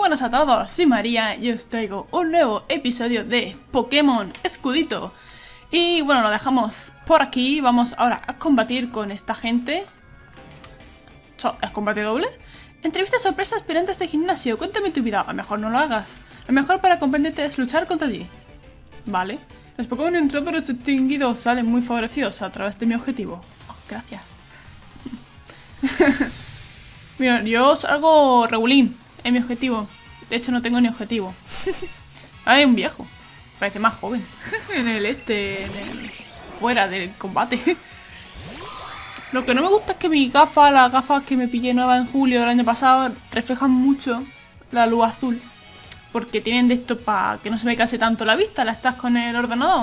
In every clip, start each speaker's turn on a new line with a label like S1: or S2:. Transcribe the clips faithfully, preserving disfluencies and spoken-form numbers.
S1: buenas a todos, soy María y os traigo un nuevo episodio de Pokémon Escudito. Y bueno, lo dejamos por aquí, vamos ahora a combatir con esta gente. So, ¿Es combate doble? Entrevista sorpresa a aspirantes de gimnasio, cuéntame tu vida, a lo mejor no lo hagas. Lo mejor para comprenderte es luchar contra ti. Vale, los Pokémon entrenadores extinguidos salen muy favorecidos a través de mi objetivo. Oh, gracias. Mira, yo salgo regulín en mi objetivo. De hecho no tengo ni objetivo. Hay un viejo. Parece más joven. En el este, en el... fuera del combate. Lo que no me gusta es que mis gafas, las gafas que me pillé nuevas en julio del año pasado, reflejan mucho la luz azul. Porque tienen de esto para que no se me case tanto la vista, la estás con el ordenador.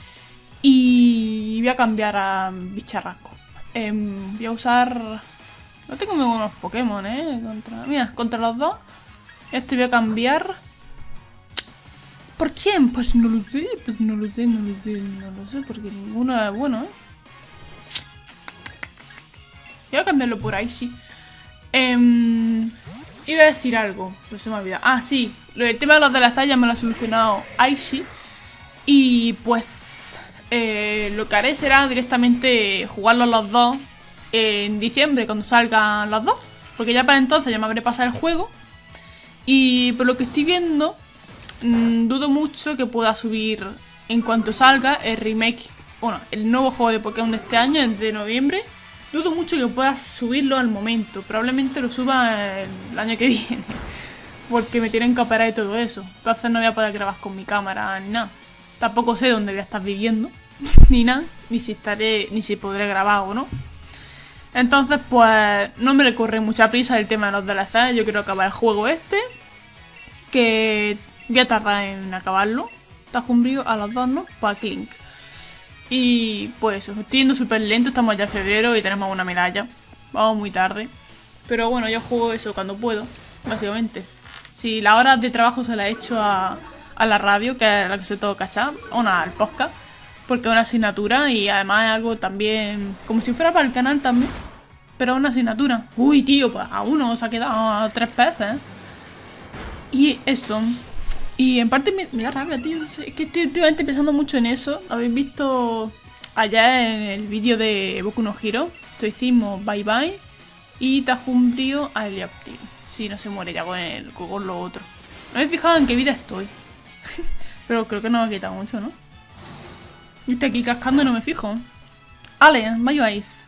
S1: Y voy a cambiar a bicharrasco. Eh, voy a usar... No tengo muy buenos Pokémon, eh. Contra... Mira, contra los dos. Este voy a cambiar. ¿Por quién? Pues no lo sé, pues no lo sé, no lo sé, no lo sé, porque ninguno es bueno, eh. Voy a cambiarlo por ahí, sí. Eh, iba a decir algo, pero se me ha olvidado. Ah, sí, el tema de los de la ya me lo ha solucionado Aishi. Y pues eh, lo que haré será directamente jugarlos los dos en diciembre, cuando salgan los dos. Porque ya para entonces ya me habré pasado el juego. Y por lo que estoy viendo, mmm, dudo mucho que pueda subir en cuanto salga el remake. Bueno, el nuevo juego de Pokémon de este año, el de noviembre. Dudo mucho que pueda subirlo al momento. Probablemente lo suba el año que viene. Porque me tienen que operar y todo eso. Entonces no voy a poder grabar con mi cámara ni nada. Tampoco sé dónde voy a estar viviendo. Ni nada. Ni si estaré, ni si podré grabar o no. Entonces pues no me le corre mucha prisa el tema de los D L C. Yo quiero acabar el juego este. Que voy a tardar en acabarlo. Tajumbrío a los dos, ¿no? Pues a Clink. Y pues eso, estoy yendo súper lento, estamos ya en febrero y tenemos una medalla. Vamos muy tarde. Pero bueno, yo juego eso cuando puedo, básicamente. Si las horas de trabajo se las he hecho a, a la radio, que es la que se todo cachar, o no, al podcast, porque es una asignatura y además es algo también, como si fuera para el canal también, pero es una asignatura. Uy, tío, pues a uno se ha quedado a tres veces, ¿eh? Y eso... Y en parte me, me da rabia, tío. Es que estoy últimamente pensando mucho en eso. Habéis visto allá en el vídeo de Boku no Hero. Esto hicimos Bye Bye y Tajumbrío a Helioptile. Si no se muere ya con, el, con lo otro. No me he fijado en qué vida estoy. Pero creo que no me ha quitado mucho, ¿no? Yo estoy aquí cascando y no me fijo. Ale, Mayo Ice.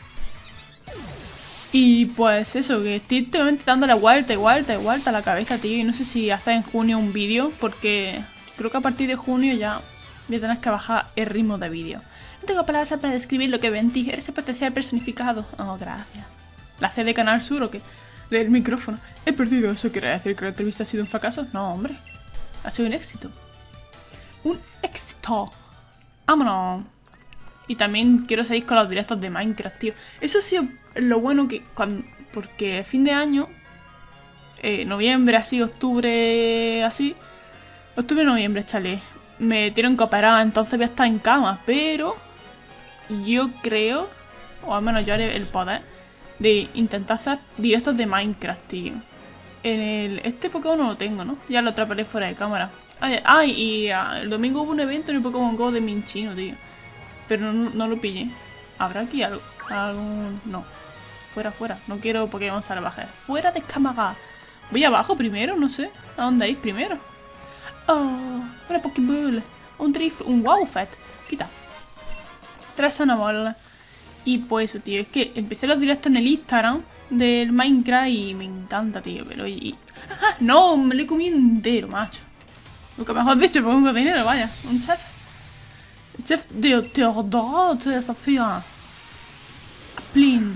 S1: Y pues eso, que estoy últimamente dándole vuelta y vuelta y vuelta a la cabeza, tío. Y no sé si hacer en junio un vídeo, porque creo que a partir de junio ya voy a tener que bajar el ritmo de vídeo. No tengo palabras para describir lo que veo en ti. Eres el potencial personificado. Oh, gracias. ¿La C de Canal Sur o qué? Del micrófono. He perdido. ¿Eso quiere decir que la entrevista ha sido un fracaso? No, hombre. Ha sido un éxito. Un éxito. Vámonos. Y también quiero seguir con los directos de Minecraft, tío. Eso sí es lo bueno que... Cuando, porque fin de año... Eh, noviembre, así, octubre, así... Octubre, noviembre, chale. Me tienen que operar, entonces voy a estar en cama. Pero... Yo creo... O al menos yo haré el poder... De intentar hacer directos de Minecraft, tío. En el... Este Pokémon no lo tengo, ¿no? Ya lo atraparé fuera de cámara. Ay, ay y ah, el domingo hubo un evento en el Pokémon Go de Minchino, tío. Pero no, no lo pillé. ¿Habrá aquí algo? algún...? No. Fuera, fuera. No quiero Pokémon salvajes. Fuera de Escamaga. Voy abajo primero, no sé. ¿A dónde ir primero? Oh, una Pokéball. Un Drift, un Wowfet. Quita. Tres Sonabolas. Y pues eso, tío. Es que empecé los directos en el Instagram del Minecraft y me encanta, tío. Pero y... ¡Ah! No, me lo he comido entero, macho. Lo que mejor dicho, pongo dinero, vaya. Un chef. Chef de Teodoro te desafía. A Plin.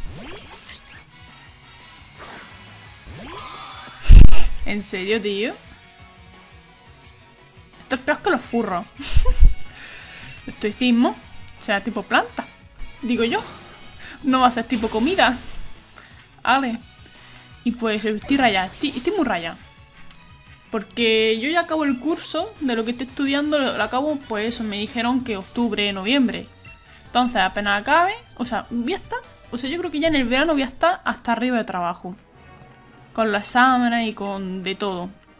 S1: ¿En serio, tío? Esto es peor que los furros. Estoicismo. Será tipo planta. Digo yo. No va a ser tipo comida. Vale. Y pues estoy rayada. Estoy, estoy muy rayada. Porque yo ya acabo el curso de lo que estoy estudiando, lo, lo acabo, pues eso, me dijeron que octubre, noviembre. Entonces apenas acabe, o sea, voy a estar, o sea, yo creo que ya en el verano voy a estar hasta arriba de trabajo. Con los exámenes y con de todo.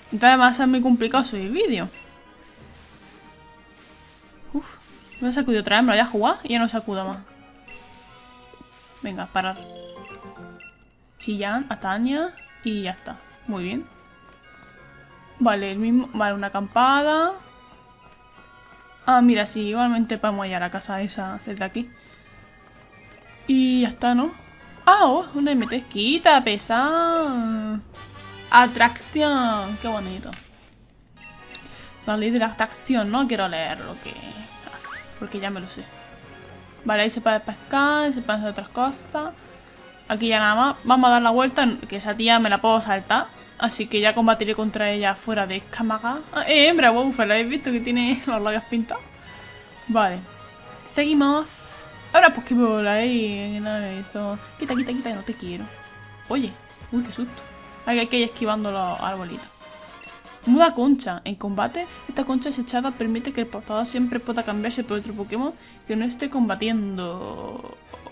S1: Entonces va a ser muy complicado subir el vídeo. Uf, me he sacudido otra vez, me lo voy a jugar y ya no sacudo más. Venga, parar. Chillán, a Tania y ya está. Muy bien. Vale, el mismo. Vale, una acampada. Ah, mira, sí, igualmente podemos ir a la casa esa desde aquí. Y ya está, ¿no? Ah, oh, una M T. Quita, pesada. Atracción. Qué bonito. La ley de la atracción, no quiero leer lo que hace, porque ya me lo sé. Vale, ahí se puede pescar, se pueden hacer otras cosas. Aquí ya nada más. Vamos a dar la vuelta, que esa tía me la puedo saltar. Así que ya combatiré contra ella fuera de cámara. Ah, eh, hembra, wow, ¿la habéis visto que tiene los labios pintados? Vale. Seguimos. Ahora Pokéball ahí. Nada de eso. Quita, quita, quita, no te quiero. Oye, uy, qué susto. Hay que ir esquivando los arbolitos. Muda concha. En combate, esta concha desechada permite que el portador siempre pueda cambiarse por otro Pokémon que no esté combatiendo.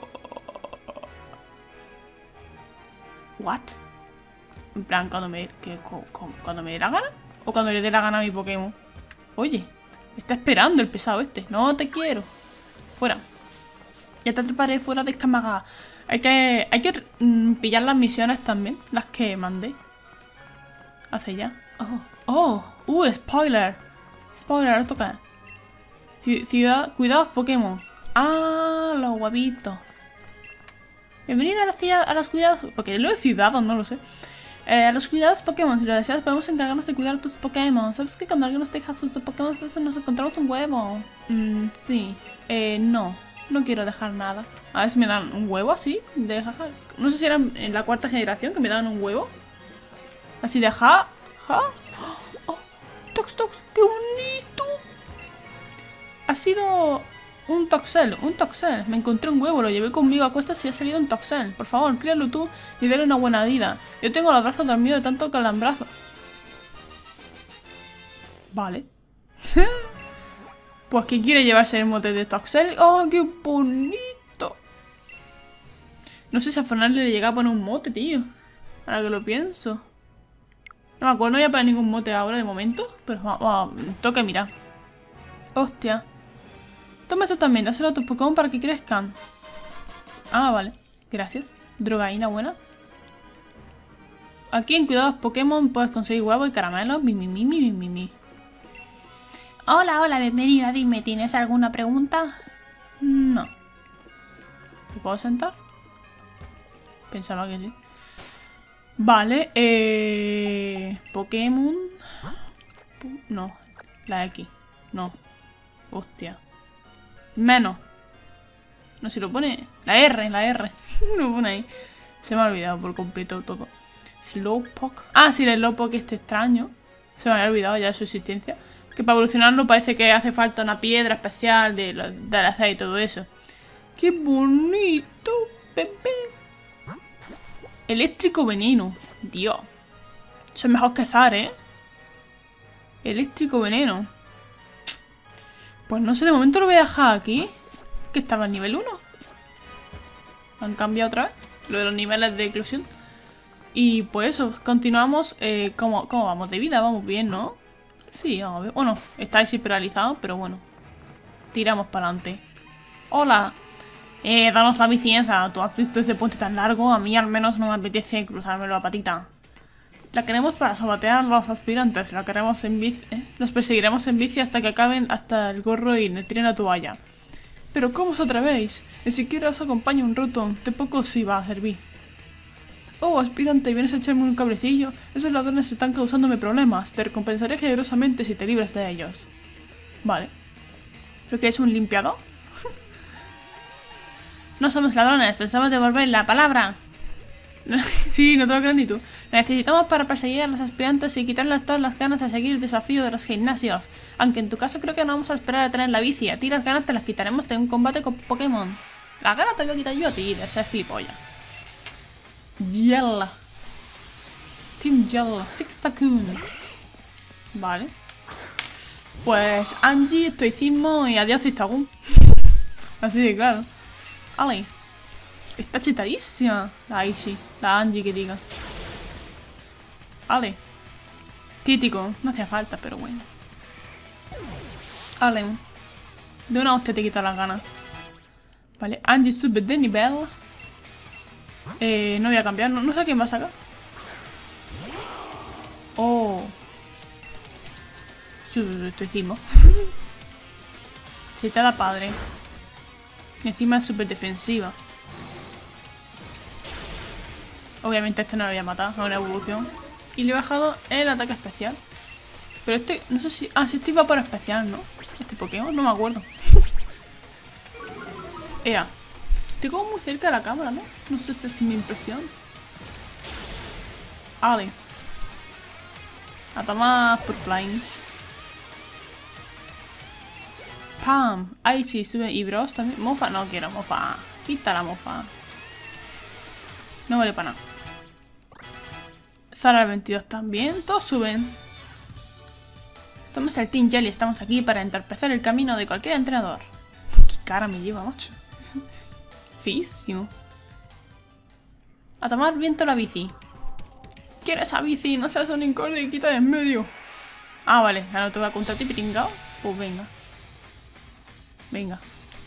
S1: ¿What? En plan, cuando me, que, cuando me dé la gana. O cuando le dé la gana a mi Pokémon. Oye, está esperando el pesado este. No te quiero. Fuera. Ya te atraparé fuera de Escamaga. Hay que, hay que mm, pillar las misiones también. Las que mandé. Hace ya. Oh, oh, uh, spoiler. Spoiler, ¿esto qué es? Ciudad, cuidados Pokémon. Ah, los guapitos. Bienvenida a la ciudad, a los cuidados. Porque lo de ciudadanos, no lo sé. Eh, a los cuidados Pokémon, si lo deseas podemos encargarnos de cuidar tus Pokémon. ¿Sabes que cuando alguien nos deja sus Pokémon nos encontramos un huevo? Mm, sí. Eh, no. No quiero dejar nada. A ver si me dan un huevo así. De jaja. No sé si era en la cuarta generación que me daban un huevo. Así de ja. Ja. Oh, Tox Tox. ¡Qué bonito! Ha sido un Toxel. Un Toxel. Me encontré un huevo. Lo llevé conmigo a cuestas y ha salido un Toxel. Por favor, críalo tú y dale una buena vida. Yo tengo los brazos dormidos de tanto calambrazo. Vale. Pues ¿quién quiere llevarse el mote de Toxel? ¡Oh, qué bonito! No sé si a Fernando le llega a poner un mote, tío. Ahora que lo pienso. No me acuerdo, no voy a poner ningún mote ahora de momento. Pero vamos, toca mirar. Hostia. Toma esto también, dáselo a tus Pokémon para que crezcan. Ah, vale. Gracias. Drogaína buena. Aquí en Cuidados Pokémon puedes conseguir huevos y caramelos. Mi, mi, mi, mi, mi, mi, mi. Hola, hola, bienvenida. Dime, ¿tienes alguna pregunta? No. ¿Me puedo sentar? Pensaba que sí. Vale, eh... Pokémon... No, la X. No. Hostia. Menos. No, si lo pone... La R, la R. Lo pone ahí. Se me ha olvidado por completo todo. Slowpoke. Ah, sí, el Slowpoke este extraño. Se me había olvidado ya de su existencia. Que para evolucionarlo parece que hace falta una piedra especial de, de la aceite y todo eso. ¡Qué bonito, bebé! Eléctrico veneno. Dios. Eso es mejor que Zar, ¿eh? Eléctrico veneno. Pues no sé, de momento lo voy a dejar aquí. Que estaba en nivel uno. Han cambiado otra vez lo de los niveles de eclosión. Y pues eso, continuamos. Eh, ¿cómo, ¿Cómo vamos de vida? Vamos bien, ¿no? Sí, vamos bien. Bueno, estáis hiperalizados, pero bueno. Tiramos para adelante. Hola. Eh, danos la bicicleta. ¿Tú has visto ese puente tan largo? A mí al menos no me apetece cruzármelo a patita. La queremos para sabotear a los aspirantes. La queremos en bici. ¿eh? Los perseguiremos en bici hasta que acaben hasta el gorro y le tiren la toalla. Pero ¿cómo os atrevéis? Ni siquiera os acompaña un Rotom. De poco os iba a servir. Oh, aspirante, ¿vienes a echarme un cabrecillo? Esos ladrones están causándome problemas. Te recompensaré generosamente si te libras de ellos. Vale. ¿Pero qué es un limpiador? No somos ladrones, pensamos devolver la palabra. Sí, no te lo crees ni tú. La necesitamos para perseguir a los aspirantes y quitarles todas las ganas de seguir el desafío de los gimnasios. Aunque en tu caso creo que no vamos a esperar a tener la bici. A ti las ganas te las quitaremos de un combate con Pokémon. Las ganas te las voy a quitar yo a ti de ser gilipollas. Yella. Team Yella. Sixtakun. Vale. Pues Angie, estoicismo y adiós Zizagún. Así de claro. Ale. Está chetadísima. La Aishi. La Angie que diga. Ale. Crítico, no hacía falta, pero bueno. Allen. De una hostia te quita las ganas. Vale, Angie sube de nivel. Eh, no voy a cambiar, no, no sé quién va a sacar. Oh. Esto hicimos. Se te da padre. Y encima es súper defensiva. Obviamente este no lo voy a matar, es una evolución. Y le he bajado el ataque especial. Pero este, no sé si... Ah, si este iba por especial, ¿no? Este Pokémon, no me acuerdo. Ea. Estoy como muy cerca de la cámara, ¿no? No sé si es mi impresión. Ale. A tomar por flying. Pam. Ahí sí, sube. Y Bros también. Mofa, no quiero mofa. Quita la mofa. No vale para nada. Zara veintidós también. Todos suben. Somos el Team Jelly. Estamos aquí para entorpecer el camino de cualquier entrenador. Qué cara me lleva, macho. Feísimo. A tomar viento la bici. ¿Quiere esa bici? No seas un incorde y quita de en medio. Ah, vale. Ahora no te voy a contar ti, pringao. Pues venga. Venga.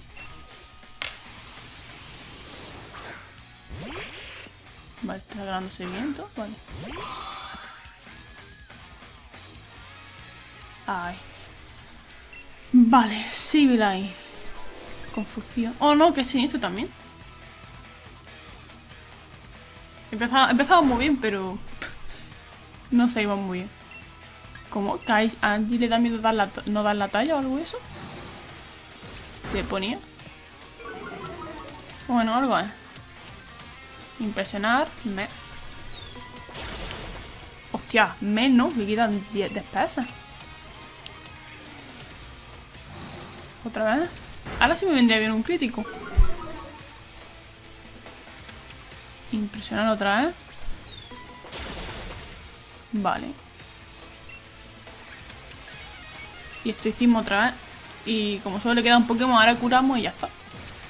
S1: Vale, está ganándose viento. Vale. Ay. Vale, Sibylline. Confusión. Oh, no, que sí, esto también. Empezaba, empezaba muy bien, pero... no se iba muy bien. ¿Cómo? ¿Que a Angie le da miedo dar la, no dar la talla o algo de eso? ¿Le ponía? Bueno, algo es. Impresionar. Me. Hostia, menos. Me quedan diez de pesas. Otra vez. Ahora sí me vendría bien un crítico. Impresionar otra vez. Vale. Y esto hicimos otra vez. Y como solo le queda un Pokémon, ahora curamos y ya está.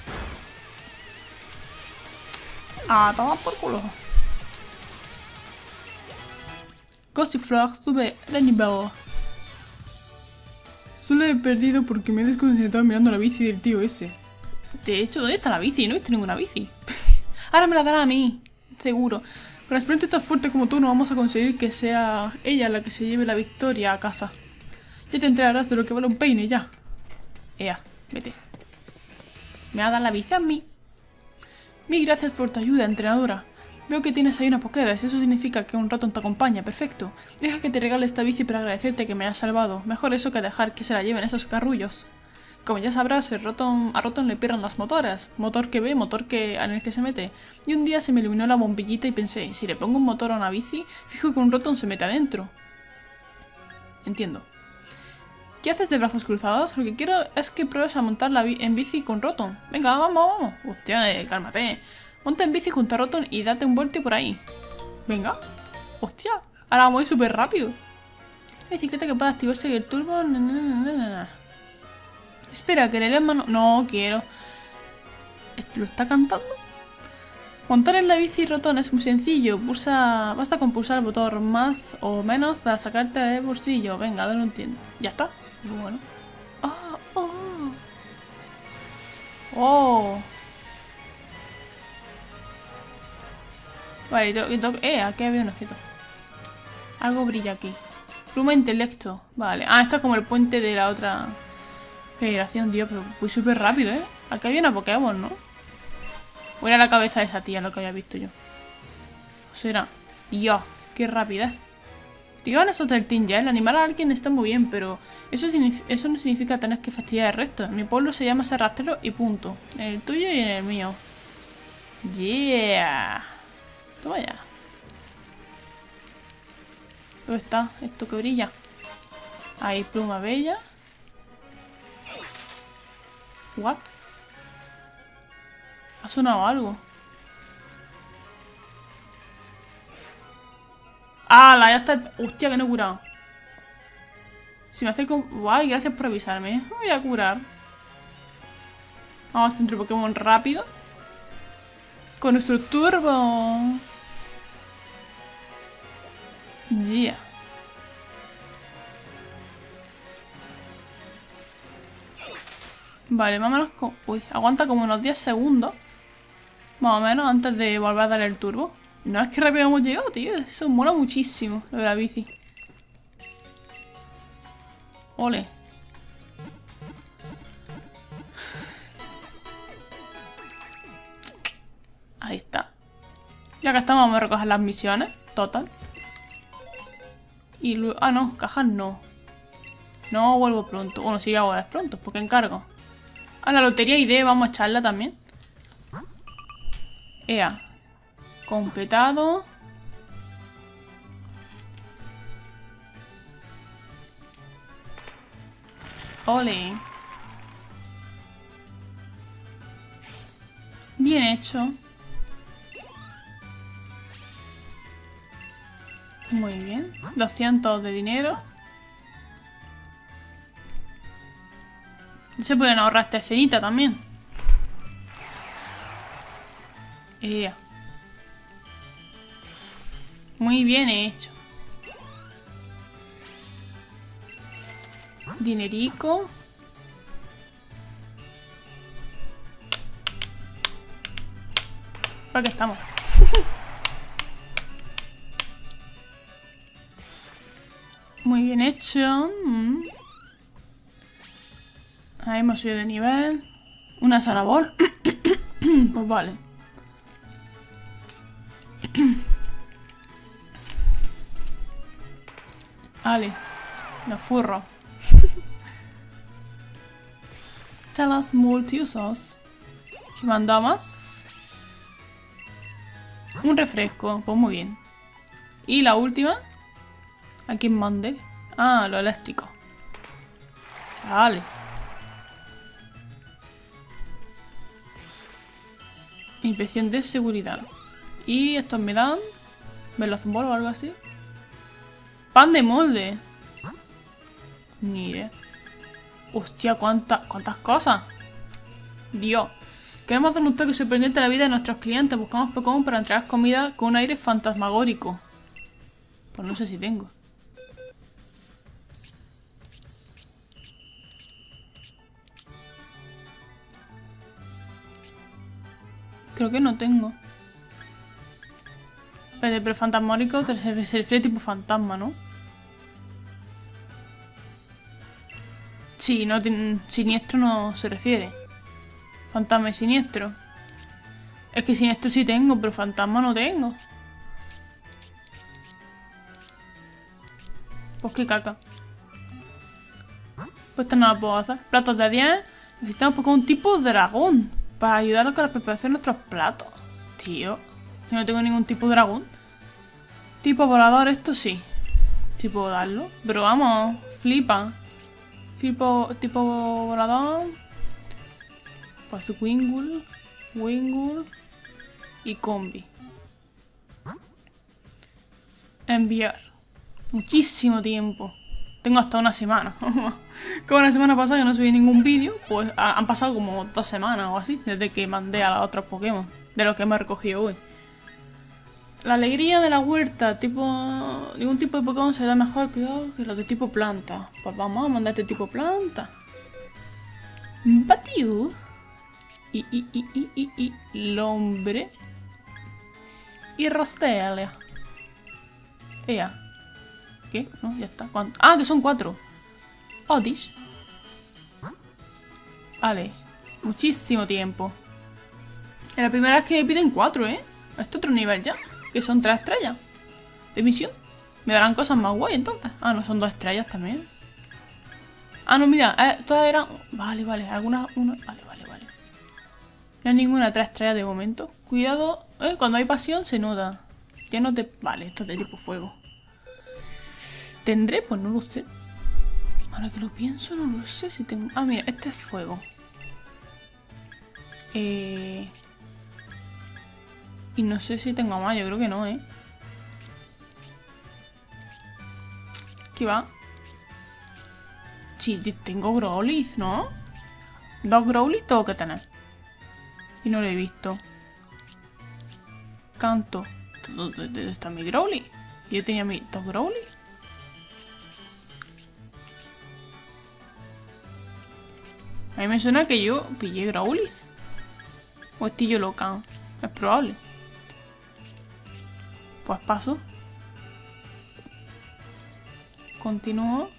S1: Ah, toma por culo. Gossifleur sube de nivel. Solo he perdido porque me he desconcentrado mirando la bici del tío ese. De hecho, ¿dónde está la bici? No he visto ninguna bici. Ahora me la dará a mí, seguro. Con la experiencia tan fuerte como tú no vamos a conseguir que sea ella la que se lleve la victoria a casa. Ya te enterarás de lo que vale un peine, ya. Ea, vete. Me va a dar la bici a mí. Mil gracias por tu ayuda, entrenadora. Veo que tienes ahí una Pokédex, eso significa que un ratón te acompaña, perfecto. Deja que te regale esta bici para agradecerte que me hayas salvado. Mejor eso que dejar que se la lleven esos carrullos. Como ya sabrás, el Rotom, a Rotom le pierden las motoras. Motor que ve, motor que en el que se mete. Y un día se me iluminó la bombillita y pensé, si le pongo un motor a una bici, fijo que un Rotom se mete adentro. Entiendo. ¿Qué haces de brazos cruzados? Lo que quiero es que pruebes a montar la bi en bici con Rotom. Venga, vamos, vamos. Hostia, eh, cálmate. Monta en bici junto a Rotom y date un vuelto por ahí. Venga. Hostia, ahora vamos a ir súper rápido. Bicicleta que pueda activarse en el turbo. Na, na, na, na, na. Espera, que le dé mano. No quiero. ¿Esto lo está cantando? Montar en la bici Rotom es muy sencillo. Pulsa. Basta con pulsar el botón más o menos para sacarte del bolsillo. Venga, dale un tiento. Ya está. Bueno. Oh, oh. Oh. Vale, y tengo, eh, aquí había un objeto. Algo brilla aquí. Pluma intelecto. Vale. Ah, esto es como el puente de la otra generación, tío. Pero voy súper rápido, ¿eh? Aquí había una Pokémon, ¿no? O era la cabeza de esa tía lo que había visto yo. O será. Dios, qué rapidez. Tío, en eso del Team Jelly, animar a alguien está muy bien, pero eso, eso no significa tener que fastidiar el resto. En mi pueblo se llama ser rastrero y punto. En el tuyo y en el mío. Yeah. Toma ya. ¿Dónde está esto que brilla? Ahí, pluma bella. What? Ha sonado algo. ¡Hala! Ya está. Hostia, que no he curado. Si me acerco... Guay, gracias por avisarme. Me voy a curar. Vamos a hacer un Pokémon rápido. Con nuestro turbo. Yeah. Vale, más o menos... Con... Uy, aguanta como unos diez segundos. Más o menos antes de volver a darle el turbo. No, es que rápido hemos llegado, tío. Eso mola muchísimo, lo de la bici. Ole. Ahí está. Ya que estamos, vamos a recoger las misiones. Total. Y luego... Ah, no, cajas no. No vuelvo pronto. Bueno, sí, ya vuelves pronto, porque encargo. A la lotería I D vamos a echarla también. Ea. Completado. Ole. Bien hecho. Muy bien. doscientos de dinero. Se pueden ahorrar esta escenita también. Ea. Muy bien hecho. Dinerico. ¿Para qué estamos? Muy bien hecho. Mm. Ahí hemos subido de nivel. Una salabol. Pues vale. Vale. Los furros. Telas multiusos. ¿Qué mandamos? Un refresco. Pues muy bien. Y la última. ¿A quién mande? Ah, lo eléctrico. Vale. Inspección de seguridad. Y estos me dan... ¿Velozbol o algo así? Pan de molde. Ni idea. Hostia, ¿cuánta, cuántas cosas. Dios. Queremos hacer un toque sorprendente a la vida de nuestros clientes. Buscamos Pokémon para entregar comida con un aire fantasmagórico. Pues no sé si tengo. Creo que no tengo. Pero, pero fantasmórico se, se refiere tipo fantasma, ¿no? Sí, no siniestro no se refiere. Fantasma y siniestro. Es que siniestro sí tengo, pero fantasma no tengo. Pues qué caca. Pues esta no la puedo hacer. Platos de diez. Necesitamos Pokémon tipo dragón. Para ayudarnos con la preparación de nuestros platos. Tío. Yo no tengo ningún tipo de dragón. Tipo volador, esto sí. Sí puedo darlo. Pero vamos, flipa. Tipo, tipo volador. Pues Wingull. Wingull. Y Combi. Enviar. Muchísimo tiempo. Tengo hasta una semana. Como la semana pasada que no subí ningún vídeo, pues han pasado como dos semanas o así, desde que mandé a los otros Pokémon, de los que me he recogido hoy. La alegría de la huerta, tipo... Ningún tipo de Pokémon se da mejor que, oh, que los de tipo planta. Pues vamos a mandar este tipo planta. Batiu. Y, y, y, y, y, y... Lombre. Y Rostelia. Ea. ¿Qué? No, ya está. ¿Cuánto? Ah, que son cuatro. Otis. Vale. Muchísimo tiempo. Es la primera vez que me piden cuatro, ¿eh? Este otro nivel ya. Que son tres estrellas. De misión. Me darán cosas más guay entonces. Ah, no, son dos estrellas también. Ah, no, mira. Eh, todas eran... Vale, vale. Algunas... Una... Vale, vale, vale. No hay ninguna tres estrellas de momento. Cuidado. Eh, cuando hay pasión se nota. Ya no te... Vale, esto es de tipo fuego. ¿Tendré? Pues no lo sé. Ahora que lo pienso, no lo sé si tengo... Ah, mira, este es fuego. Eh... Y no sé si tengo más, yo creo que no, ¿eh? ¿Qué va? Sí, tengo Growlithe, ¿no? Dos Growlithe tengo que tener. Y no lo he visto. Canto. ¿Dónde está mi Growlithe? Yo tenía mi dos Growlithe. A mí me suena que yo pillé Growlithe. O estoy yo loca. Es probable. Pues paso. Continúo.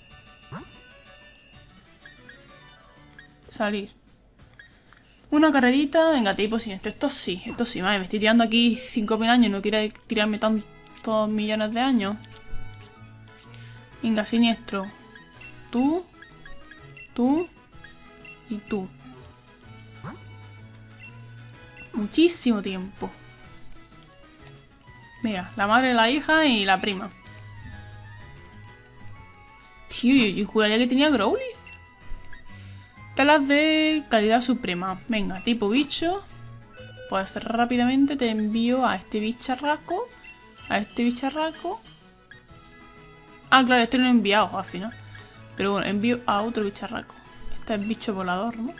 S1: Salir. Una carrerita. Venga, tipo siniestro. Esto sí, esto sí. Madre, me estoy tirando aquí cinco mil años. No quiero tirarme tantos millones de años. Venga, siniestro. Tú. Tú. Y tú. Muchísimo tiempo. Mira, la madre, la hija y la prima. Tío, yo, yo juraría que tenía Growlithe. Telas de calidad suprema. Venga, tipo bicho. Pues rápidamente te envío a este bicharraco. A este bicharraco. Ah, claro, este no he enviado al final. Pero bueno, envío a otro bicharraco. Este es bicho volador, ¿no?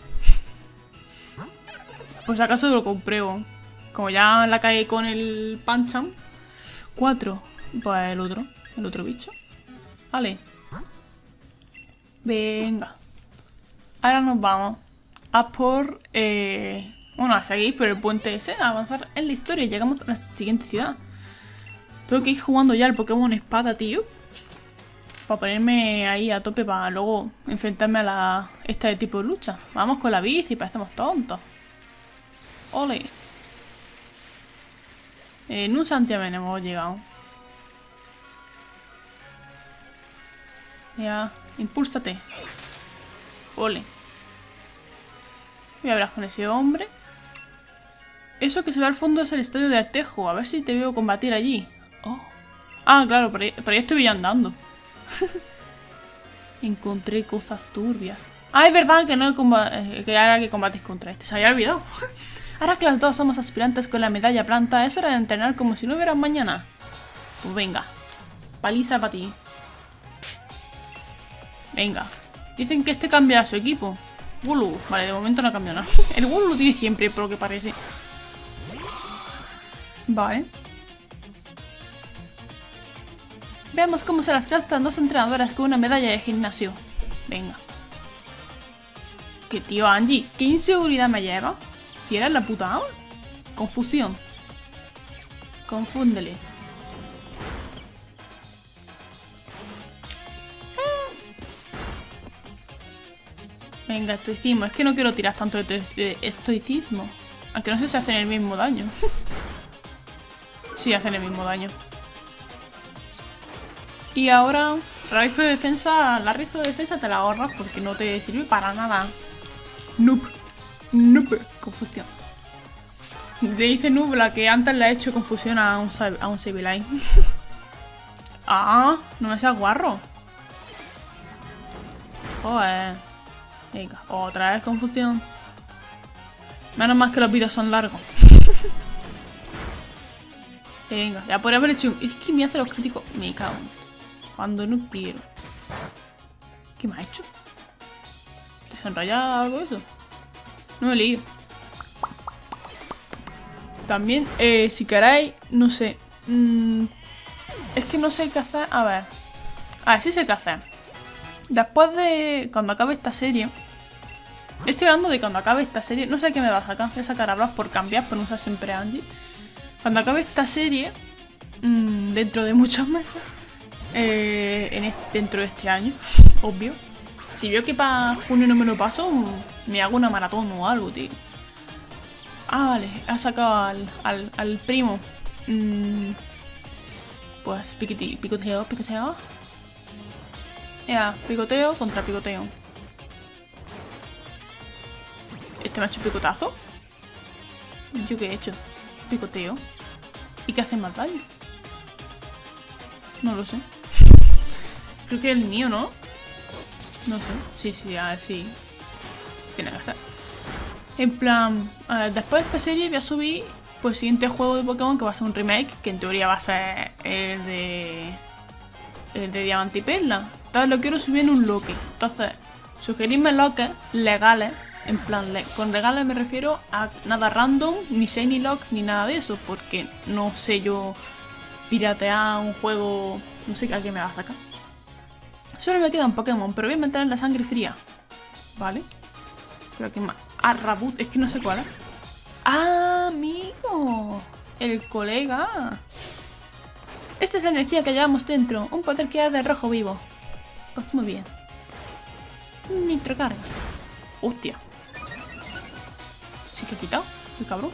S1: Pues acaso lo compré. Como ya la caí con el Pancham. Cuatro. Pues el otro. El otro bicho. Vale. Venga. Ahora nos vamos a por... Eh, bueno, a seguir por el puente ese. A avanzar en la historia. Llegamos a la siguiente ciudad. Tengo que ir jugando ya el Pokémon Espada, tío. Para ponerme ahí a tope para luego enfrentarme a la esta de tipo de lucha. Vamos con la bici y parecemos tontos. Ole. En un santiamén hemos llegado. Ya, impúlsate. Ole. Voy a hablar con ese hombre. Eso que se ve al fondo es el estadio de Artejo. A ver si te veo combatir allí. Oh. Ah, claro, por ahí, por ahí estoy yo andando. Encontré cosas turbias. Ah, es verdad que no he que ahora que combates contra este. Se había olvidado. Ahora que las dos somos aspirantes con la medalla planta, es hora de entrenar como si no hubiera un mañana. Pues venga. Paliza para ti. Venga. Dicen que este cambia su equipo. Wooloo. Vale, de momento no ha cambiado nada. El Wooloo lo tiene siempre, por lo que parece. Vale. Veamos cómo se las gastan dos entrenadoras con una medalla de gimnasio. Venga. Que tío, Angie, ¿qué inseguridad me lleva? Si eres la puta ama. Confusión. Confúndele. Venga, estoicismo. Es que no quiero tirar tanto de, de estoicismo. Aunque no sé si hacen el mismo daño. Sí, hacen el mismo daño. Y ahora, rizo de defensa. La rizo de defensa te la ahorras porque no te sirve para nada. Noob. Noob. Confusión. Le dice Noob la que antes le ha hecho confusión a un, a un Sableye. Ah, no me seas guarro. Joder. Venga, otra vez confusión. Menos mal que los vídeos son largos. Venga, ya podría haber hecho un... Es que me hace los críticos. Me cago. Cuando no quiero. ¿Qué me ha hecho? ¿Te se enrolla algo eso? No me he leído. También, eh, si queréis, no sé. Mmm, es que no sé qué hacer. A ver. A ver, sí sé qué hacer. Después de... Cuando acabe esta serie... Estoy hablando de cuando acabe esta serie. No sé qué me va a sacar. Voy a sacar a Blas por cambiar, por no usar siempre a Angie. Cuando acabe esta serie... Mmm, dentro de muchos meses... Eh, en este, dentro de este año, obvio. Si veo que para junio no me lo paso, me hago una maratón o algo, tío. Ah, vale, ha sacado al, al, al primo. Mm, pues piquete, picoteo, picoteo. Ya, picoteo contra picoteo. Este me ha hecho picotazo. ¿Yo qué he hecho? Picoteo. ¿Y qué hace más daño? No lo sé. Creo que es el mío, ¿no? No sé. Sí, sí, a ver, sí. Tiene que ser. En plan, eh, después de esta serie voy a subir pues el siguiente juego de Pokémon, que va a ser un remake, que en teoría va a ser el de... El de Diamante y Perla. Entonces lo quiero subir en un loque. Entonces, sugerirme loques legales. En plan, le con legales me refiero a nada random, ni shiny lock, ni nada de eso. Porque no sé yo piratear un juego... No sé a qué me va a sacar. Solo me queda un Pokémon, pero voy a mantener la sangre fría. Vale. Creo que más. Ah, Rabut, es que no sé cuál es. ¡Ah, amigo! El colega. Esta es la energía que llevamos dentro. Un poder que arde rojo vivo. Pues muy bien. Nitrocarga. Hostia. Sí que he quitado, el cabrón.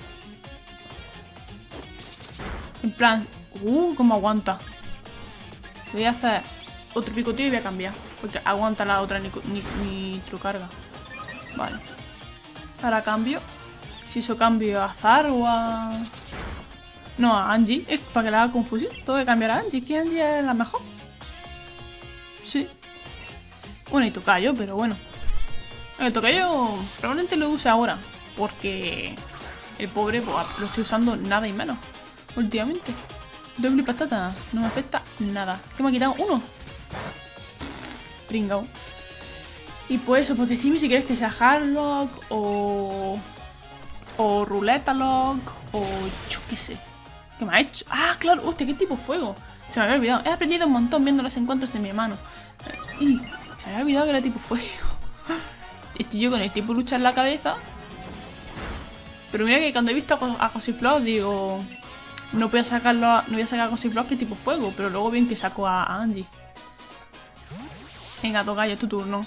S1: En plan... Uh, cómo aguanta. Voy a hacer otro picoteo y voy a cambiar. Porque aguanta la otra nitrocarga. Vale. Ahora cambio. Si eso cambio a Azar o a... No, a Angie. Es para que le haga confusión. Tengo que cambiar a Angie. Que Angie es la mejor. Sí. Bueno, y Tocayo, pero bueno. El Tocayo probablemente lo use ahora. Porque el pobre pues, lo estoy usando nada y menos. Últimamente. Doble patata. No me afecta nada. ¿Qué me ha quitado? Uno. Pringao. Y pues eso, pues decidme si quieres que sea Hardlock o... O Ruleta Lock o yo qué sé. ¿Qué me ha hecho? Ah, claro, hostia, qué tipo fuego. Se me había olvidado. He aprendido un montón viendo los encuentros de mi hermano. Y se me había olvidado que era tipo fuego. Estoy yo con el tipo lucha en la cabeza. Pero mira que cuando he visto a Gossiflor digo... No voy a sacarlo a, no voy a sacar a Gossiflor que tipo fuego. Pero luego bien que saco a, a Angie. Venga, Tocayo, es tu turno.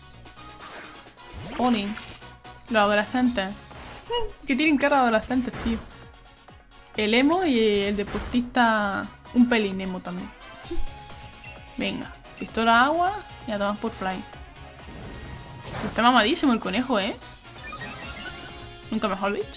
S1: Olin. Los adolescentes. Que tienen cara de adolescentes, tío. El emo y el deportista... Un pelín emo también. Venga. Pistola agua y a tomar por fly. Está mamadísimo el conejo, ¿eh? Nunca mejor dicho.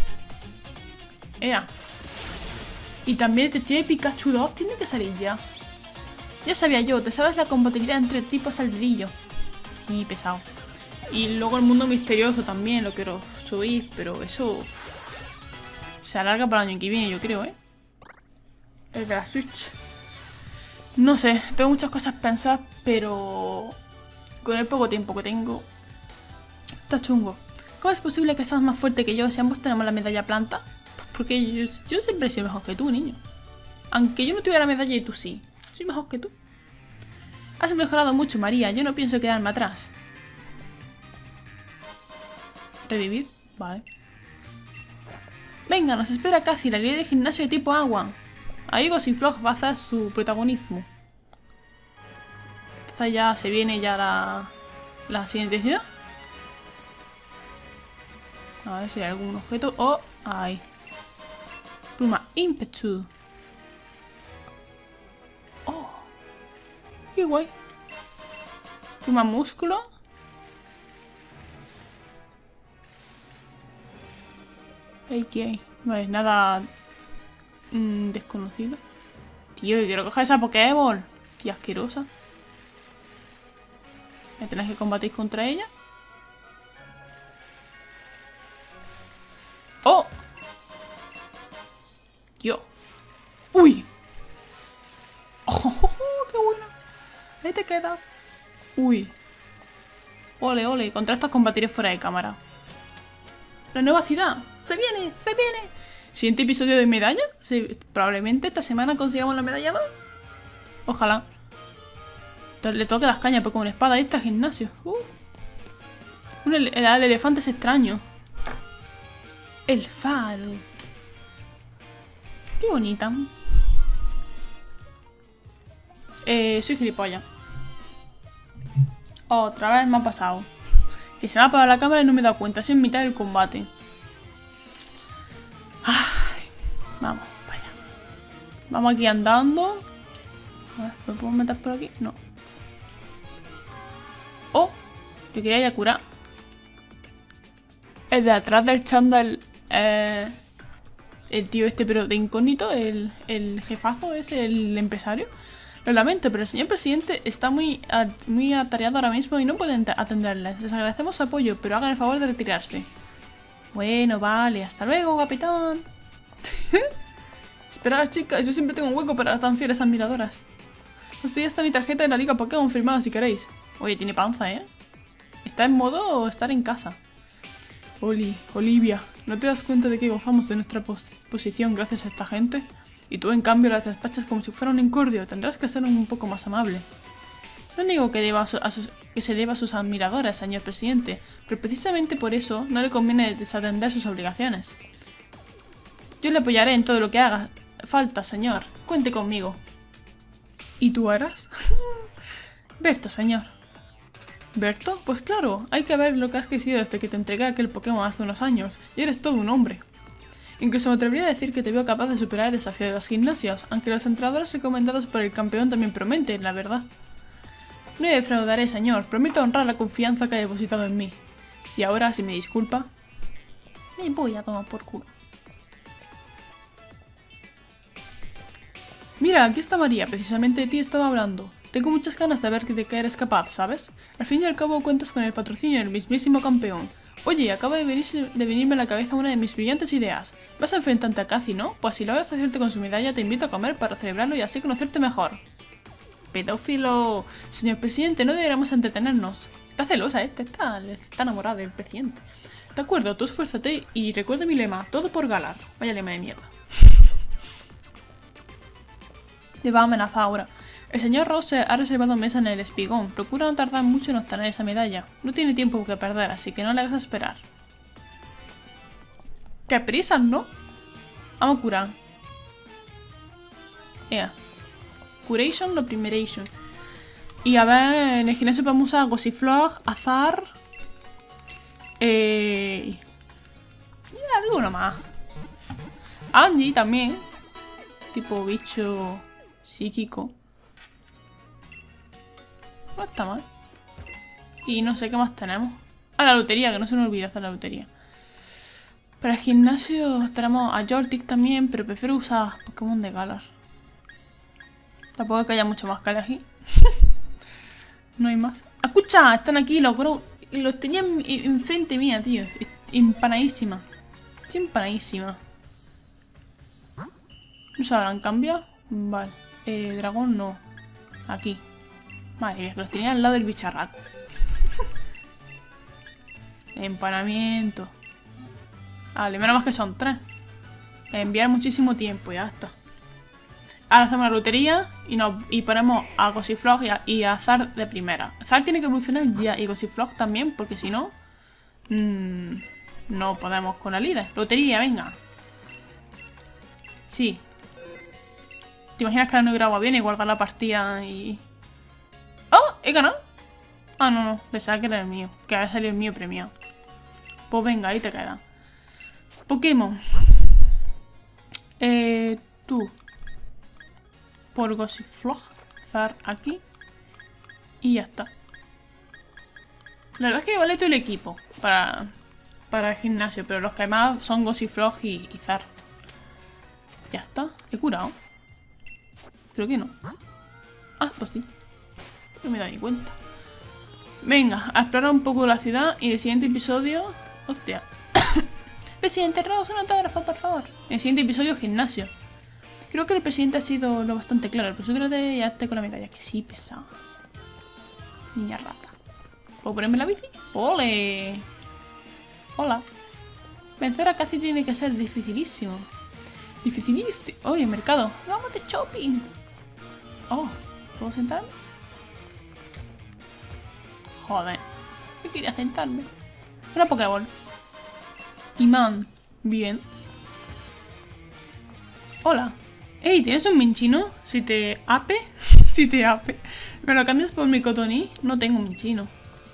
S1: Ea. Y también Detective Pikachu dos tiene que salir ya. Ya sabía yo, te sabes la compatibilidad entre tipos al dedillo. Sí, pesado. Y luego el mundo misterioso también lo quiero subir, pero eso uff, se alarga para el año que viene, yo creo, ¿eh? El de la Switch. No sé, tengo muchas cosas pensadas, pero con el poco tiempo que tengo está chungo. ¿Cómo es posible que seas más fuerte que yo si ambos tenemos la medalla planta? Pues porque yo, yo siempre he sido mejor que tú, niño. Aunque yo no tuviera la medalla y tú sí. Soy mejor que tú. Has mejorado mucho, María. Yo no pienso quedarme atrás. Revivir, vale. Venga, nos espera casi la ley de gimnasio de tipo agua. Ahí Gossiflor va a hacer su protagonismo. Entonces ya se viene ya la, la siguiente ciudad. A ver si hay algún objeto. Oh, ahí. Pluma ímpetu. Oh, qué guay. Pluma músculo. Hey, ¿qué hay? No es nada mmm, desconocido. Tío, yo quiero coger esa Pokéball. Tía asquerosa. ¿Me tenés que combatir contra ella? ¡Oh! Yo. ¡Uy! ¡Oh, qué buena! Ahí te queda. ¡Uy! Ole, ole. Contra estos combatiré fuera de cámara. La nueva ciudad. ¡Se viene! ¡Se viene! Siguiente episodio de medalla. Sí, probablemente esta semana consigamos la medalla dos. Ojalá. Entonces le toque las cañas, porque con una espada ahí está el gimnasio. Uh. Un ele el, el elefante es extraño. El faro. Qué bonita. Eh, soy gilipollas. Otra vez me ha pasado. Que se me ha apagado la cámara y no me he dado cuenta. Soy en mitad del combate. Ay, vamos, vaya. Vamos aquí andando. A ver, ¿me puedo meter por aquí? No. Oh, yo quería ya curar. El de atrás del chándal. Eh, el tío este, pero de incógnito. El, el jefazo es el empresario. Lo lamento, pero el señor presidente está muy, muy atareado ahora mismo y no puede atenderles. Les agradecemos su apoyo, pero hagan el favor de retirarse. Bueno, vale. Hasta luego, capitán. Esperad, chicas. Yo siempre tengo un hueco para tan fieles admiradoras. Usted ya está mi tarjeta de la Liga Pokémon firmada si queréis. Oye, tiene panza, ¿eh? Está en modo estar en casa. Oli, Olivia, ¿no te das cuenta de que gozamos de nuestra pos posición gracias a esta gente? Y tú, en cambio, las despachas como si fuera un incordio. Tendrás que ser un poco más amable. No digo que, deba a su, a sus, que se deba a sus admiradores, señor presidente, pero precisamente por eso no le conviene desatender sus obligaciones. Yo le apoyaré en todo lo que haga falta, señor. Cuente conmigo. ¿Y tú harás? Berto, señor. ¿Berto? Pues claro, hay que ver lo que has crecido desde que te entregué aquel Pokémon hace unos años. Y eres todo un hombre. Incluso me atrevería a decir que te veo capaz de superar el desafío de los gimnasios, aunque los entrenadores recomendados por el campeón también prometen, la verdad. No le defraudaré, señor. Prometo honrar la confianza que ha depositado en mí. Y ahora, si me disculpa, me voy a tomar por culo. Mira, aquí está María. Precisamente de ti estaba hablando. Tengo muchas ganas de ver de qué eres capaz, ¿sabes? Al fin y al cabo cuentas con el patrocinio del mismísimo campeón. Oye, acaba de, venir, de venirme a la cabeza una de mis brillantes ideas. Vas a enfrentarte a Cathy, ¿no? Pues si logras hacerte con su medalla, te invito a comer para celebrarlo y así conocerte mejor. Pedófilo. Señor presidente, no deberíamos entretenernos. Está celosa, este está, está enamorada del presidente. De acuerdo, tú esfuérzate y recuerda mi lema, todo por Galar. Vaya lema de mierda. Te va a amenazar ahora. El señor Rose ha reservado mesa en el espigón. Procura no tardar mucho en obtener esa medalla. No tiene tiempo que perder, así que no le hagas esperar. ¡Qué prisas, ¿no? Vamos a curar. Ea. Curation o Primeration. Y a ver, en el gimnasio podemos usar Gossifleur, Azar. Eh... Y alguno más. Angie también. Tipo bicho psíquico. No está mal. Y no sé qué más tenemos. Ah, la lotería, que no se me olvide hacer la lotería. Para el gimnasio tenemos a Jortik también, pero prefiero usar Pokémon de Galar. Tampoco es que haya mucho más que elegir. No hay más. ¡Escucha! Están aquí los bro. Los tenían enfrente mía, tío. Empanadísima. Estoy empanadísima. ¿No se habrán cambiado? Vale. Eh, dragón no. Aquí. Madre mía, que los tenía al lado del bicharraco. Empanamiento. Vale, menos más que son tres. Enviar muchísimo tiempo, ya está. Ahora hacemos la lotería y, nos, y ponemos a Gossifleur y a, y a Azar de primera. Azar tiene que evolucionar ya y Gossifleur también, porque si no, mmm, no podemos con la líder. Lotería, venga. Sí. ¿Te imaginas que ahora no grabo bien y guardar la partida y... ¡Oh! ¿He ganado? Ah, no, no. Pensaba que era el mío. Que había salido el mío premiado. Pues venga, ahí te queda. Pokémon. Eh... Tú. Por Gossifleur. Zar aquí. Y ya está. La verdad es que vale todo el equipo. Para... Para el gimnasio. Pero los que más son Gossifleur y, y Zar. Ya está. He curado. Creo que no. Ah, pues sí. No me da ni cuenta. Venga, a explorar un poco la ciudad. Y en el siguiente episodio... Hostia. Presidente Rose, un autógrafo, por favor. En el siguiente episodio, gimnasio. Creo que el presidente ha sido lo bastante claro. El presidente ya está con la medalla. Que sí, pesado. Niña rata. ¿Puedo ponerme la bici? ¡Ole! Hola. Vencer a Cathy tiene que ser dificilísimo. Dificilísimo. Oye, mercado. Vamos de shopping. Oh, ¿puedo sentarme? Joder. Yo quería sentarme. Una Pokéball. Imán. Bien. Hola. Ey, ¿tienes un minchino? Si te ape. Si te ape. ¿Me lo cambias por mi cotoní? No tengo un minchino.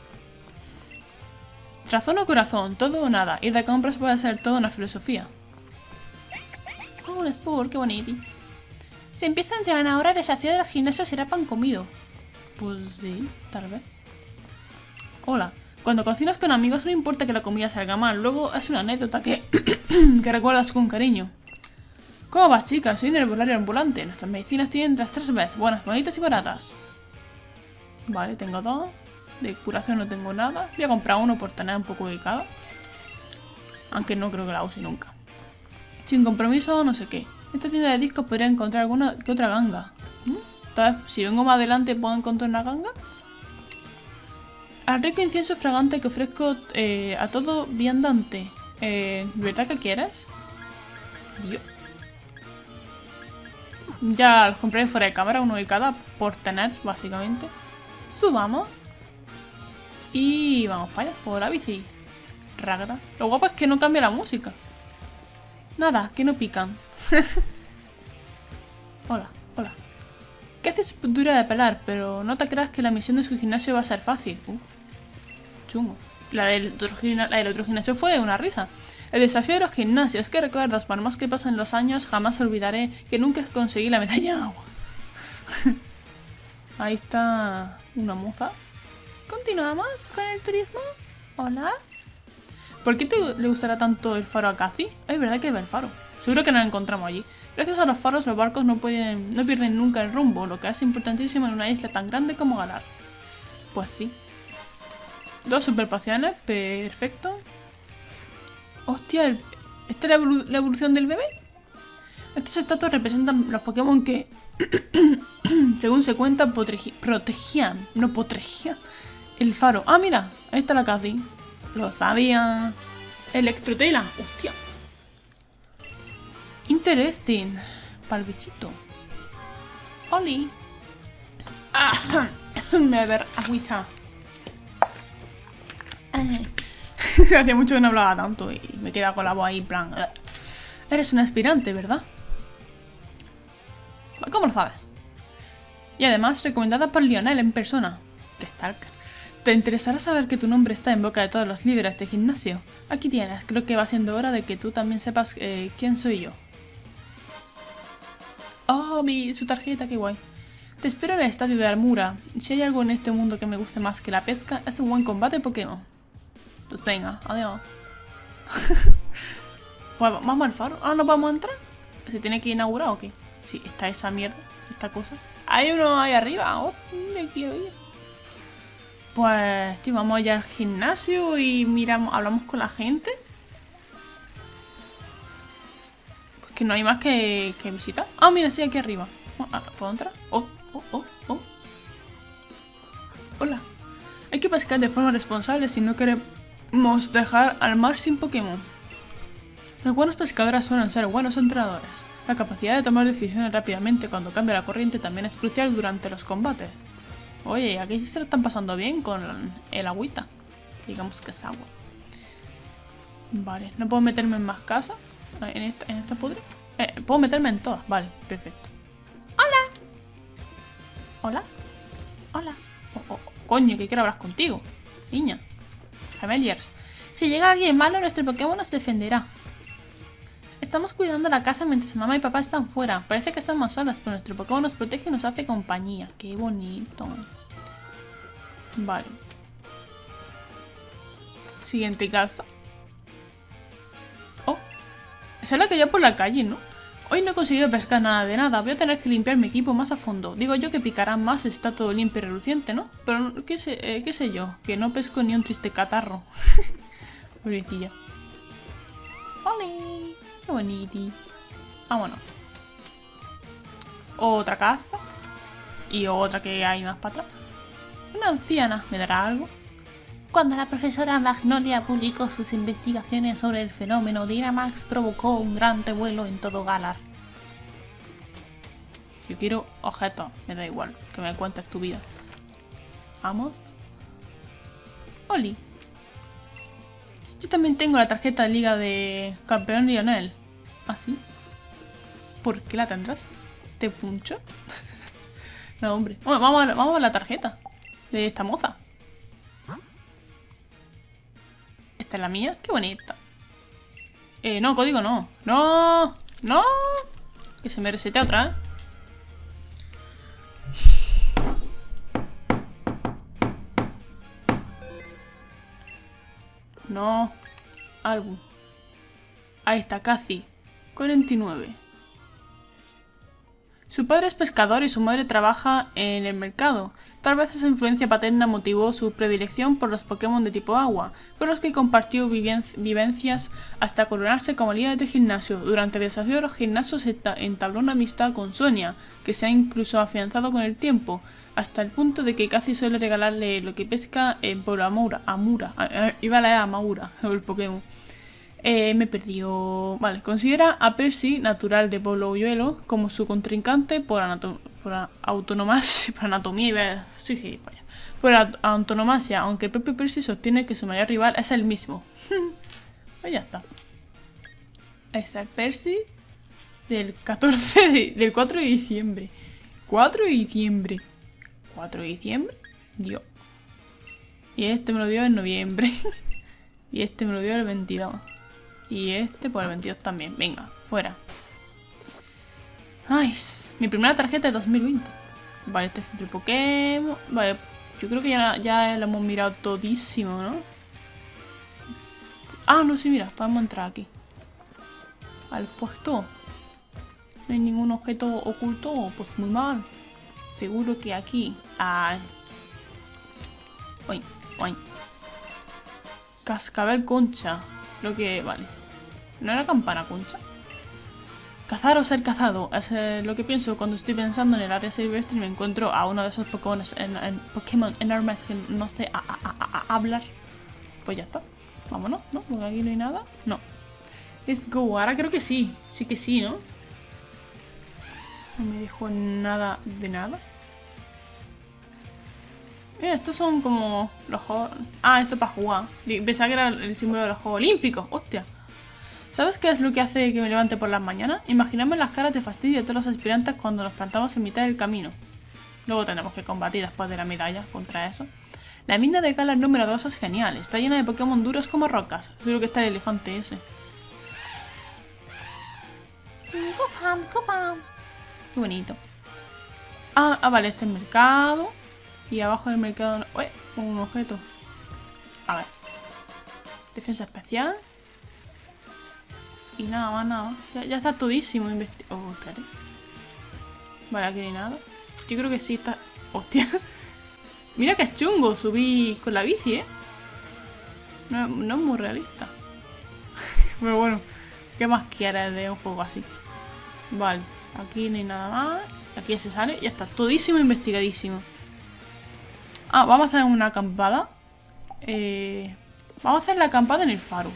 S1: Razón o corazón, todo o nada. Ir de compras puede ser toda una filosofía. Oh, un Spore, qué bonito. Si empieza a entrenar ahora, el desafío de la gimnasia será pan comido. Pues sí, tal vez. Hola. Cuando cocinas con amigos no importa que la comida salga mal. Luego es una anécdota que, que recuerdas con cariño. ¿Cómo vas, chicas? Soy un herbolario ambulante. Nuestras medicinas tienen las tres Bs. Buenas, bonitas y baratas. Vale, tengo dos. De curación no tengo nada. Voy a comprar uno por tener un poco ubicado. Aunque no creo que la use nunca. Sin compromiso, no sé qué. En esta tienda de discos podría encontrar alguna que otra ganga. ¿Mm? Entonces, si vengo más adelante, ¿puedo encontrar una ganga? Al rico incienso fragante que ofrezco eh, a todo viandante. Eh, ¿Verdad que quieres? Dios. Ya los compré fuera de cámara, uno de cada, por tener, básicamente. subamos. Y vamos para allá, por la bici. Ragata. Lo guapo es que no cambia la música. Nada, que no pican. Hola, hola. ¿Qué haces dura de pelar? Pero no te creas que la misión de su gimnasio va a ser fácil. Uh, chungo. La del, otro, la del otro gimnasio fue una risa. El desafío de los gimnasios. ¿Qué recuerdas? Por más que pasen los años, jamás olvidaré que nunca conseguí la medalla de agua. Ahí está una moza. ¿Continuamos con el turismo? Hola. ¿Por qué te le gustará tanto el faro a Cathy? Es verdad que ve el faro. Seguro que nos encontramos allí. Gracias a los faros los barcos no pueden, no pierden nunca el rumbo, lo que es importantísimo en una isla tan grande como Galar. Pues sí. Dos superpociones, perfecto. Hostia, el, ¿esta es la, evolu la evolución del bebé? Estos estatuas representan los Pokémon que, según se cuenta, protegían, no protegían el faro. Ah, mira, ahí está la Cathy. Lo sabía. Electrotela, hostia. Interesting. Para el bichito. Oli. Ah, me voy a ver agüita. Hacía mucho que no hablaba tanto y me queda con la voz ahí en plan. Eres un aspirante, ¿verdad? ¿Cómo lo sabes? Y además recomendada por Lionel en persona. De Stalker. ¿Te interesará saber que tu nombre está en boca de todos los líderes de gimnasio? Aquí tienes, creo que va siendo hora de que tú también sepas eh, quién soy yo. Oh, mi, su tarjeta, qué guay. Te espero en el estadio de Armura. Si hay algo en este mundo que me guste más que la pesca, es un buen combate Pokémon. Pues venga, adiós. Pues vamos al faro. Ah, ¿no vamos a entrar? ¿Se tiene que inaugurar o qué? Sí, está esa mierda, esta cosa. Hay uno ahí arriba. Oh, me quiero ir. Pues, tío, vamos allá al gimnasio y miramos, hablamos con la gente. Pues que no hay más que, que visitar. Ah, mira, sí, aquí arriba. ¿Puedo entrar? Oh, oh, oh, oh. Hola. Hay que pescar de forma responsable si no queremos dejar al mar sin Pokémon. Los buenos pescadores suelen ser buenos entrenadores. La capacidad de tomar decisiones rápidamente cuando cambia la corriente también es crucial durante los combates. Oye, aquí se lo están pasando bien con el agüita. Digamos que es agua. Vale, ¿no puedo meterme en más casas? ¿En esta, en esta pudre? Eh, ¿puedo meterme en todas? Vale, perfecto. ¡Hola! ¿Hola? ¿Hola? Oh, oh, coño, que quiero hablar contigo. Niña. Familiars. Si llega alguien malo, nuestro Pokémon nos defenderá. Estamos cuidando la casa mientras mamá y papá están fuera. Parece que estamos solas, pero nuestro Pokémon nos protege y nos hace compañía. ¡Qué bonito! Vale. Siguiente casa. Oh. Esa es la que hay por la calle, ¿no? Hoy no he conseguido pescar nada de nada. Voy a tener que limpiar mi equipo más a fondo. Digo yo que picará más si está todo limpio y reluciente, ¿no? Pero qué sé, eh, qué sé yo. Que no pesco ni un triste catarro. Pobrecilla. ¡Ole! ¡Qué boniti! Vámonos. Otra casa. Y otra que hay más para atrás. Una anciana. ¿Me dará algo? Cuando la profesora Magnolia publicó sus investigaciones sobre el fenómeno Dynamax, provocó un gran revuelo en todo Galar. Yo quiero objetos. Me da igual. Que me cuentes tu vida. Vamos. Oli. Yo también tengo la tarjeta de liga de campeón Lionel. ¿Ah, sí? ¿Por qué la tendrás? ¿Te puncho? No, hombre. Bueno, vamos, a, vamos a la tarjeta de esta moza. Esta es la mía. Qué bonita. Eh, no, código no. No, no. Que se me resetea otra, ¿eh? No. Álbum. Ahí está, Cathy. cuarenta y nueve. Su padre es pescador y su madre trabaja en el mercado. Tal vez esa influencia paterna motivó su predilección por los Pokémon de tipo agua, con los que compartió vivencias hasta coronarse como líder de gimnasio. Durante el desafío de los gimnasios entabló una amistad con Sonia, que se ha incluso afianzado con el tiempo, hasta el punto de que Cathy suele regalarle lo que pesca en por Amura. Amura. Iba a leer Amaura, el Pokémon. Eh, me perdió... Vale, considera a Percy, natural de Pueblo Hielo, como su contrincante por, por autonomía, por anatomía y ver... Sí, sí, vaya. por antonomasia, aunque el propio Percy sostiene que su mayor rival es el mismo. Pues ya está. Ahí está el Percy del catorce de, del cuatro de diciembre. cuatro de diciembre. ¿cuatro de diciembre? Dios. Y este me lo dio en noviembre. Y este me lo dio el veintidós. Y este por el veintidós también. Venga, fuera. Ay, mi primera tarjeta de dos mil veinte. Vale, este centro de Pokémon. Vale, yo creo que ya, ya lo hemos mirado todísimo, ¿no? Ah, no, sí, mira, podemos entrar aquí. Al puesto. No hay ningún objeto oculto. Pues muy mal. Seguro que aquí. Ay. Uy, uy. Cascabel concha. Lo que. Vale. ¿No era campana concha? Cazar o ser cazado. Es eh, lo que pienso cuando estoy pensando en el área silvestre y me encuentro a uno de esos Pokémon, en, en, Pokémon enormes que no sé a, a, a, a hablar. Pues ya está. Vámonos, ¿no? Porque aquí no hay nada. No. Let's go. Ahora creo que sí. Sí que sí, ¿no? No me dijo nada de nada. Eh, estos son como los juegos... Ah, esto para jugar. Pensaba que era el símbolo de los Juegos Olímpicos. Hostia. ¿Sabes qué es lo que hace que me levante por las mañanas? Imaginamos las caras de fastidio de todos los aspirantes cuando nos plantamos en mitad del camino. Luego tenemos que combatir después de la medalla contra eso. La mina de Galar número dos es genial. Está llena de Pokémon duros como rocas. Seguro que está el elefante ese. Gofan, Gofan. Qué bonito. Ah, ah, vale, este es el mercado. Y abajo del mercado... Uy, un objeto. A ver. Defensa especial. Y nada más, nada. Ya, ya está todísimo investigado. Oh, espérate. Vale, aquí no hay nada. Yo creo que sí está... Hostia. Mira que es chungo subir con la bici, ¿eh? No, no es muy realista. Pero bueno. ¿Qué más quieres de un juego así? Vale. Aquí no hay nada más. Aquí ya se sale. Ya está. Todísimo investigadísimo. Ah, vamos a hacer una acampada. Eh, vamos a hacer la acampada en el faro.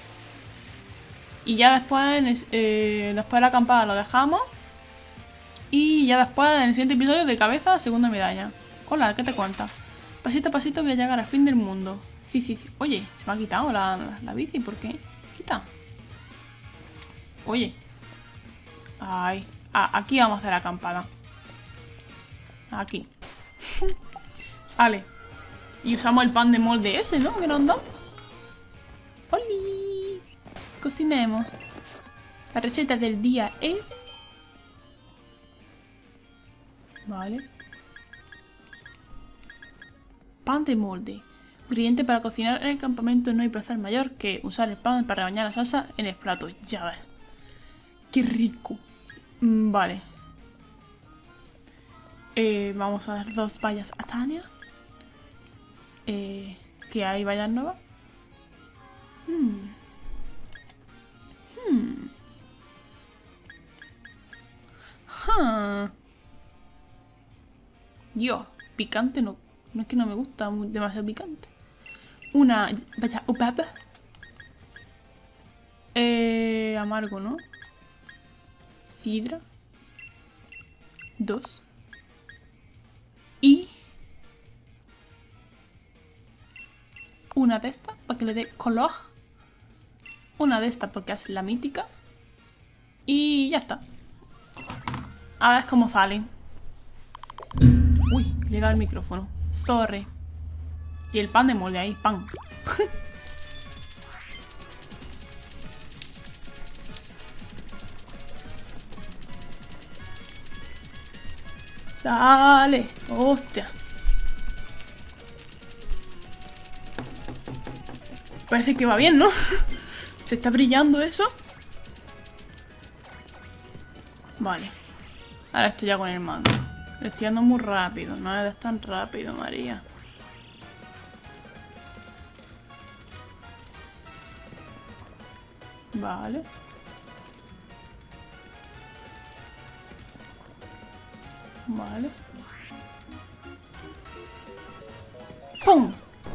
S1: Y ya después, eh, después de la acampada lo dejamos. Y ya después, en el siguiente episodio, de cabeza, segunda medalla. Hola, ¿qué te cuentas? Pasito a pasito voy a llegar al fin del mundo. Sí, sí, sí. Oye, se me ha quitado la, la, la bici. ¿Por qué? Quita. Oye. Ay. Ah, aquí vamos a hacer la acampada. Aquí. Vale. Y usamos el pan de molde ese, ¿no? Que nos da. ¡Oli! Cocinemos. La receta del día es... Vale. Pan de molde. Ingrediente para cocinar en el campamento. No hay placer mayor que usar el pan para rebañar la salsa en el plato. Ya ves. ¡Qué rico! Mm, vale. Eh, vamos a dar dos vallas a Tania. Eh, ¿Que hay vallas nuevas? Hmm. Hmm. Huh. Dios, picante no. No es que no me gusta demasiado picante. Una valla upap. Eh, amargo, ¿no? Sidra. Dos. Y una de estas para que le dé color. Una de estas porque es la mítica. Y ya está. A ver cómo sale. Uy, le da el micrófono. Sorry. Y el pan de molde ahí, pan. Dale. Hostia. Parece que va bien, ¿no? Se está brillando eso. Vale. Ahora estoy ya con el mando. Le estoy dando muy rápido. No es tan rápido, María. Vale. Vale. ¡Pum!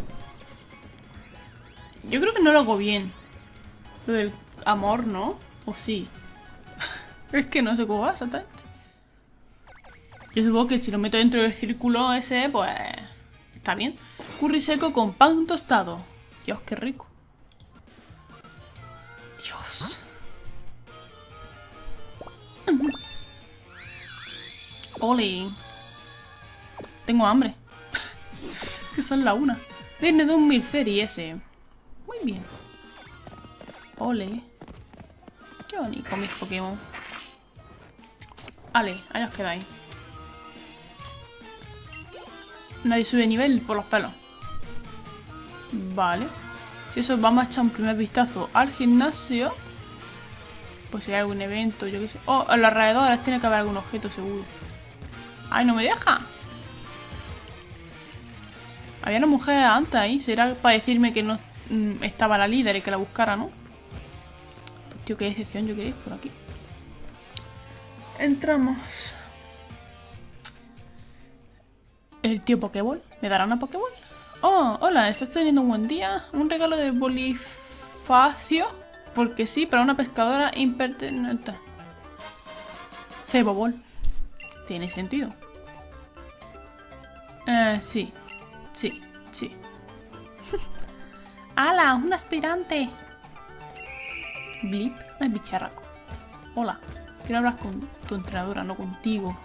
S1: Yo creo que no lo hago bien. Lo del amor, ¿no? ¿O sí? Es que no sé cómo va exactamente. Yo supongo que si lo meto dentro del círculo ese, pues... Está bien. Curry seco con pan tostado. Dios, qué rico. Dios. Ole. Tengo hambre. Que son la una. Viene de un Milceri ese. Muy bien. Ole. Qué bonito mis Pokémon. Vale, ahí os quedáis. Nadie sube nivel por los pelos. Vale. Si eso, vamos a echar un primer vistazo al gimnasio. Pues si hay algún evento, yo qué sé. Oh, en los alrededores tiene que haber algún objeto seguro. ¡Ay, no me deja! Había una mujer antes ahí. ¿Será para decirme que no mm, estaba la líder y que la buscara, no? Pues, tío, qué decepción, yo queréis por aquí. Entramos. ¿El tío Pokéball? ¿Me dará una Pokéball? Oh, hola, ¿estás teniendo un buen día? ¿Un regalo de Bonifacio? Porque sí, para una pescadora impertinente. Cebobol. Tiene sentido. Eh, sí. Sí, sí. ¡Hala! ¡Un aspirante! Blip, el bicharraco. Hola. Quiero hablar con tu entrenadora, no contigo.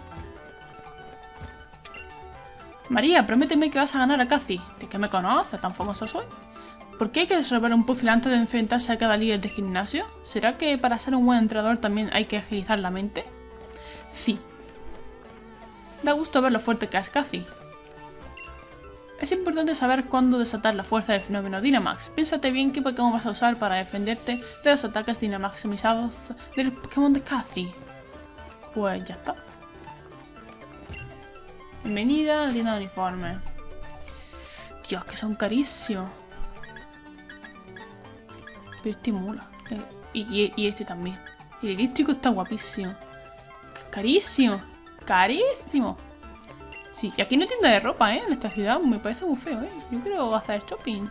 S1: María, prométeme que vas a ganar a Cathy. ¿De qué me conoces? ¿Tan famosa soy? ¿Por qué hay que resolver un puzzle antes de enfrentarse a cada líder de gimnasio? ¿Será que para ser un buen entrenador también hay que agilizar la mente? Sí. Da gusto ver lo fuerte que es Cathy. Es importante saber cuándo desatar la fuerza del fenómeno Dynamax. Piénsate bien qué Pokémon vas a usar para defenderte de los ataques Dynamaximizados del Pokémon de Cathy. Pues ya está. Bienvenida a la tienda de uniforme. Dios, que son carísimos. Pero este mola. Eh, y, y este también. El eléctrico está guapísimo. Carísimo. Carísimo. Sí, y aquí no hay tienda de ropa, ¿eh? En esta ciudad me parece muy feo, ¿eh? Yo quiero hacer shopping.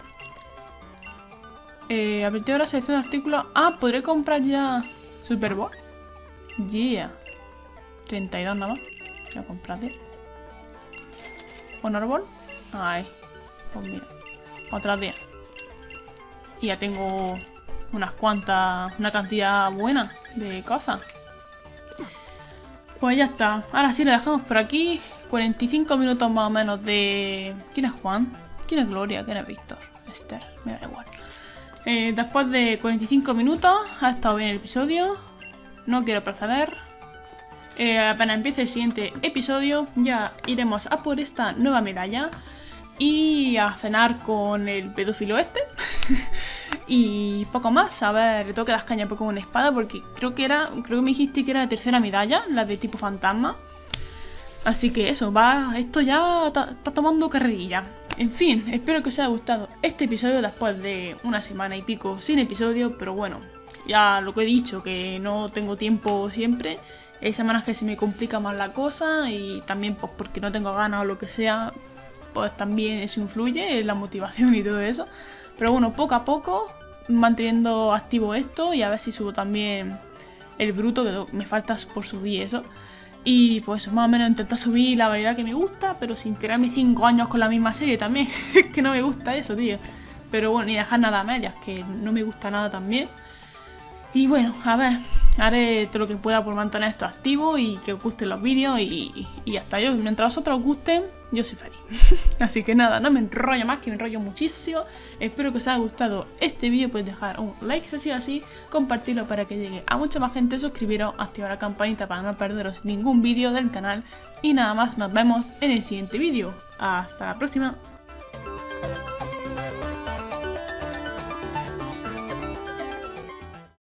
S1: Eh, a partir de la selección de artículos... Ah, podré comprar ya... Super Bowl. Yeah. treinta y dos nada más. Voy a comprarte. Honor Ball. Ay. Pues mira. Otra diez. Y ya tengo unas cuantas... Una cantidad buena de cosas. Pues ya está. Ahora sí lo dejamos por aquí. cuarenta y cinco minutos más o menos de... ¿Quién es Juan? ¿Quién es Gloria? ¿Quién es Víctor? Esther. Me da igual. Eh, después de cuarenta y cinco minutos ha estado bien el episodio. No quiero proceder. Eh, apenas empiece el siguiente episodio ya iremos a por esta nueva medalla. Y a cenar con el pedófilo este. Y poco más. A ver, le tengo que dar caña con una espada. Porque creo que era... Creo que me dijiste que era la tercera medalla. La de tipo fantasma. Así que eso, va, esto ya está tomando carrerilla. En fin, espero que os haya gustado este episodio después de una semana y pico sin episodio. Pero bueno, ya lo que he dicho, que no tengo tiempo siempre. Hay semanas que se me complica más la cosa y también pues porque no tengo ganas o lo que sea. Pues también eso influye en la motivación y todo eso. Pero bueno, poco a poco manteniendo activo esto y a ver si subo también el bruto, que me falta por subir eso. Y pues más o menos intentar subir la variedad que me gusta, pero sin tirarme cinco años con la misma serie también. Es que no me gusta eso, tío. Pero bueno, ni dejar nada a medias, que no me gusta nada también. Y bueno, a ver, haré todo lo que pueda por mantener esto activo y que os gusten los vídeos y, y ya está. Yo, mientras vosotros os gusten, yo soy feliz. Así que nada, no me enrollo más, que me enrollo muchísimo. Espero que os haya gustado este vídeo. Podéis dejar un like si ha sido así, compartirlo para que llegue a mucha más gente, suscribiros, activar la campanita para no perderos ningún vídeo del canal. Y nada más, nos vemos en el siguiente vídeo. Hasta la próxima.